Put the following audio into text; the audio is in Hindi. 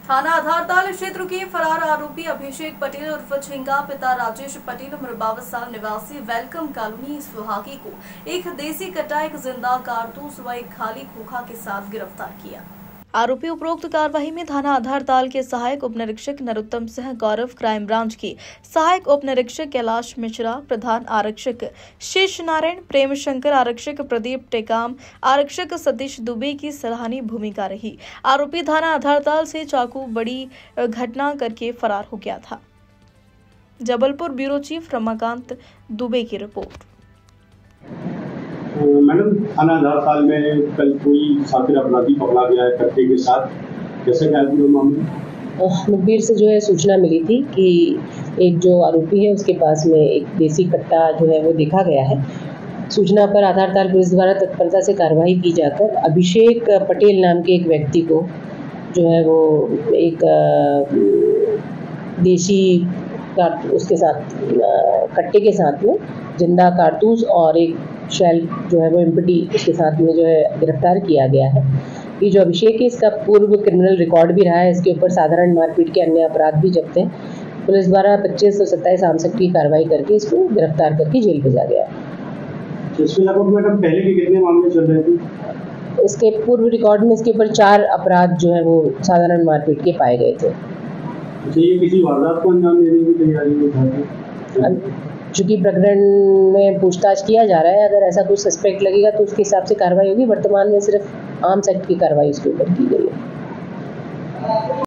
थाना आधारताल क्षेत्र के फरार आरोपी अभिषेक पटेल उर्फ झिंगा पिता राजेश पटेल उम्र 52 साल निवासी वेलकम कॉलोनी सुहागी को एक देसी कट्टा, एक जिंदा कारतूस व एक खाली खोखा के साथ गिरफ्तार किया। आरोपी उपरोक्त कार्रवाई में थाना आधारताल के सहायक उप निरीक्षक नरोत्तम सिंह गौरव, क्राइम ब्रांच की सहायक उप निरीक्षक कैलाश मिश्रा, प्रधान आरक्षक शेष नारायण, प्रेम शंकर, आरक्षक प्रदीप टेकाम, आरक्षक सतीश दुबे की सराहनीय भूमिका रही। आरोपी थाना आधारताल से चाकू बड़ी घटना करके फरार हो गया था। जबलपुर ब्यूरो चीफ रमाकांत दुबे की रिपोर्ट। मैडम, थाना आधारताल में कल कोई शातिर अपराधी पकड़ा गया है कट्टे के साथ, कैसे क्या मामला? मुखबिर से जो है सूचना मिली थी कि एक जो आरोपी है उसके पास में एक देसी कट्टा जो है वो देखा गया है। सूचना पर आधारताल पुलिस द्वारा तत्परता से कार्रवाई की जाकर अभिषेक पटेल नाम के एक व्यक्ति को जो है वो एक देसी उसके साथ कट्टे के साथ में जिंदा कारतूस और एक शेल जो है वो एम्पटी उसके साथ में जो है गिरफ्तार किया गया है। ये जो अभिषेक है इसका पूर्व क्रिमिनल रिकॉर्ड भी रहा है। इसके ऊपर साधारण मारपीट के अन्य अपराध भी जब्त हैं। पुलिस द्वारा 25 और 27 आमसक की कार्रवाई करके इसको गिरफ्तार करके जेल भेजा गया है। इसमें मैडम पहले के कितने मामले चल रहे थे? इसके पूर्व रिकॉर्ड में इसके ऊपर 4 अपराध जो है वो साधारण मारपीट के पाए गए थे। ये किसी वारदात को अंजाम देने की तैयारी में था? चूँकि प्रकरण में पूछताछ किया जा रहा है, अगर ऐसा कुछ सस्पेक्ट लगेगा तो उसके हिसाब से कार्रवाई होगी। वर्तमान में सिर्फ आर्म्स एक्ट की कार्रवाई उसके ऊपर की गई है।